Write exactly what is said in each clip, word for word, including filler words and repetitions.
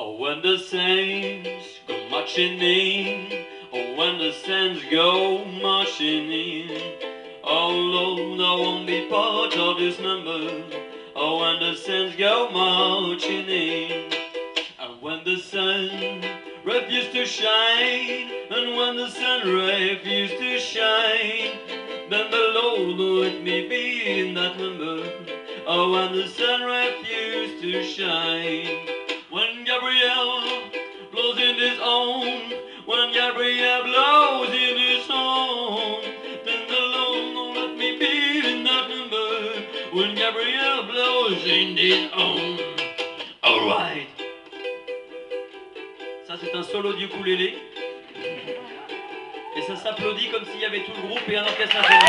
Oh, when the saints go marching in, oh, when the saints go marching in, oh Lord, I won't be part of this number. Oh, when the saints go marching in, and when the sun refused to shine, and when the sun refused to shine, then the Lord will let me be in that number. Oh, when the sun refused to shine. When Gabriel blows in his horn, when Gabriel blows in his horn, then the Lord will let me be in that number. When Gabriel blows in his horn. Alright. Ça c'est un solo du ukulélé. Et ça s'applaudit comme s'il y avait tout le groupe et un orchestre symphonique.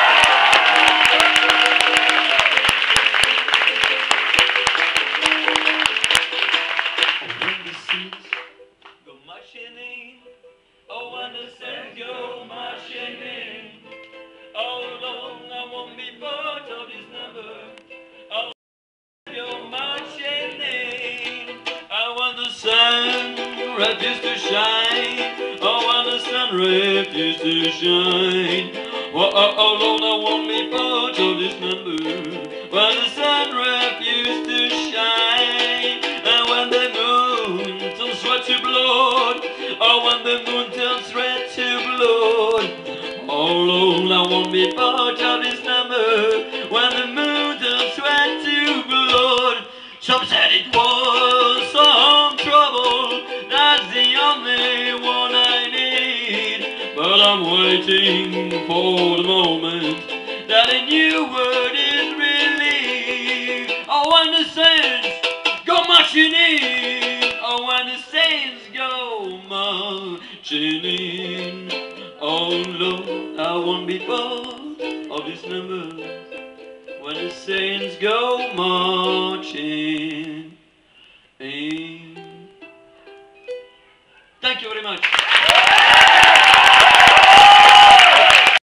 Oh, when the saints go marching in, oh Lord, I won't be part of this number. Oh, go marching in, oh, when the sun refused to shine, oh, when the sun refused to shine, oh, oh, oh Lord, I won't be part of this number. When the sun refused to shine, and when the moon turns red to blood, oh, when the moon turns red to blood, oh Lord, I won't be part of this number. When the moon turns red to blood, some said it was some trouble, that's the only one I need. But I'm waiting for the moment that a new word is released. Oh, when the saints go marching in, oh, when the saints go marching in, oh Lord, I won't be part of this number. When the saints go marching in. Thank you very much.